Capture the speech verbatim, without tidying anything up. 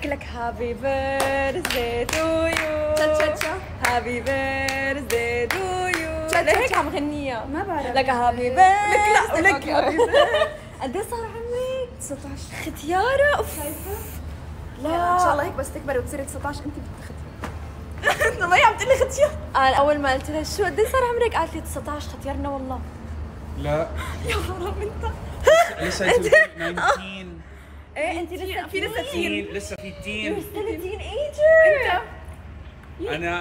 لك هابي بيرثدي تو يو تشا هابي بيرثدي تو يو لهيك عم غنيها ما بعرف لك هابي بيرثدي لك لا قد ايه صار عمرك؟ تسعة عشر. ختيارة اوف لا ان شاء الله هيك بس تكبري وتصيري تسعة عشر انت بتختي. انه ما عم تقول لي ختيار. انا اول ما قلت لها شو قد ايه صار عمرك؟ قالت لي تسعة عشر ختيارنا والله. لا يا حرام انت لسه تسعتاشر. ايه انت لسه في لسه تين لسه في تين. ستيل تين ايجر انا